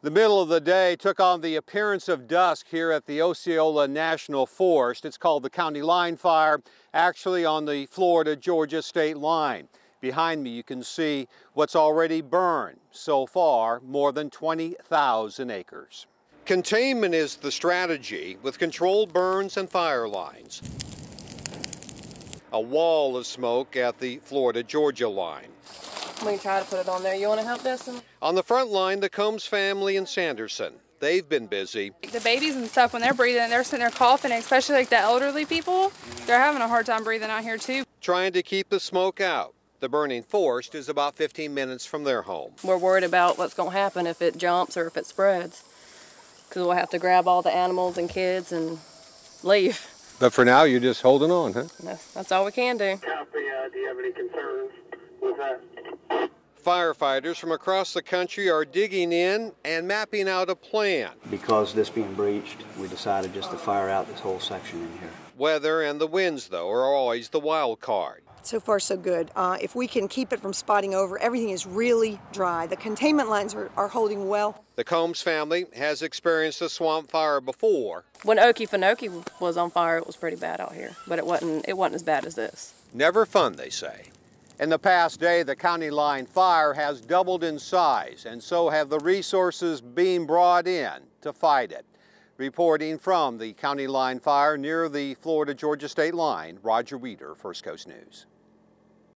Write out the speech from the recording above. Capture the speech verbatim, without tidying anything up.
The middle of the day took on the appearance of dusk here at the Osceola National Forest. It's called the County Line Fire, actually on the Florida-Georgia state line. Behind me you can see what's already burned. So far, more than twenty thousand acres. Containment is the strategy with controlled burns and fire lines. A wall of smoke at the Florida-Georgia line. We can try to put it on there. You want to help, Dustin? On the front line, the Combs family in Sanderson. They've been busy. The babies and stuff, when they're breathing, they're sitting there coughing, especially like the elderly people, they're having a hard time breathing out here too. Trying to keep the smoke out. The burning forest is about fifteen minutes from their home. We're worried about what's going to happen if it jumps or if it spreads, because we'll have to grab all the animals and kids and leave. But for now, you're just holding on, huh? That's, that's all we can do. Copy. Uh, do you have any concerns with that? Firefighters from across the country are digging in and mapping out a plan. Because this being breached, we decided just to fire out this whole section in here. Weather and the winds, though, are always the wild card. So far, so good. Uh, if we can keep it from spotting over, everything is really dry. The containment lines are, are holding well. The Combs family has experienced a swamp fire before. When Okefenokee was on fire, it was pretty bad out here, but it wasn't, it wasn't as bad as this. Never fun, they say. In the past day, the County Line Fire has doubled in size, and so have the resources being brought in to fight it. Reporting from the County Line Fire near the Florida-Georgia state line, Roger Weeder, First Coast News.